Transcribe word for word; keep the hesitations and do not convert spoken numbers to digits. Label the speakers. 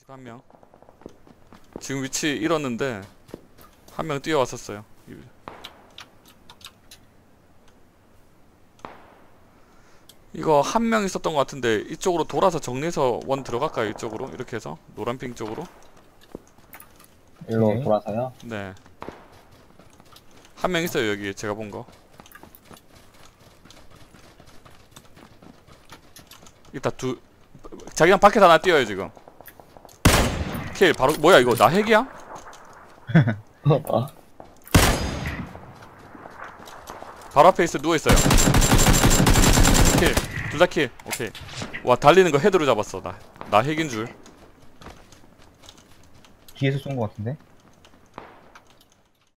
Speaker 1: 한 명. 지금 위치 잃었는데 한 명 뛰어왔었어요. 이거 한 명 있었던 것 같은데 이쪽으로 돌아서 정리해서 원 들어갈까요? 이쪽으로 이렇게 해서 노란핑 쪽으로.
Speaker 2: 일로
Speaker 3: 네.
Speaker 2: 돌아서요?
Speaker 1: 네. 한 명 있어요 여기 제가 본 거. 이따 두 자기랑 밖에 하나 뛰어요 지금. 킬 바로 뭐야 이거 나 핵이야?
Speaker 2: 어,
Speaker 1: 바로 앞에 있어 누워있어요. 킬 둘 다 킬. 오케이. 와 달리는 거 헤드로 잡았어. 나 나 핵인 줄.
Speaker 3: 뒤에서 쏜 것 같은데?